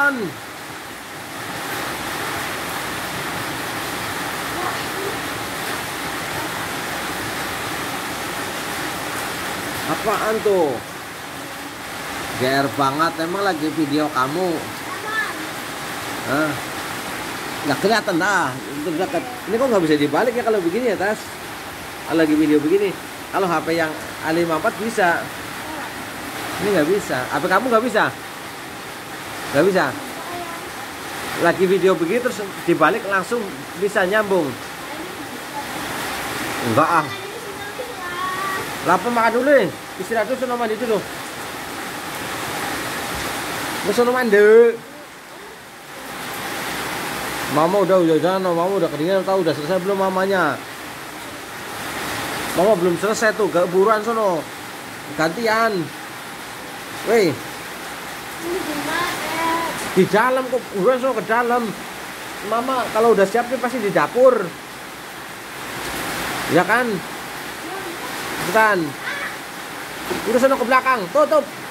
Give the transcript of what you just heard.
cepetan. Apaan tuh? GR banget, emang lagi video kamu. Nggak kelihatan dah, dekat. Ini kok nggak bisa dibalik ya kalau begini ya, Tas? Kalau lagi video begini. Kalau HP yang A54 bisa. Ini nggak bisa. HP kamu nggak bisa? Nggak bisa. Lagi video begini terus dibalik langsung bisa nyambung. Enggak ah. Lapar makan dulu nih. Istirahat dulu, sono mandi dulu. Sono mandi. Mama udah jangan, mama udah kedinginan tahu, udah selesai belum mamanya? Mama belum selesai tuh, gak buruan sono. Gantian. Weh. Di dalam kok, buruan sono ke dalam. Mama kalau udah siap nih pasti di dapur. Ya kan? Cepetan. Udah sono ke belakang, tutup.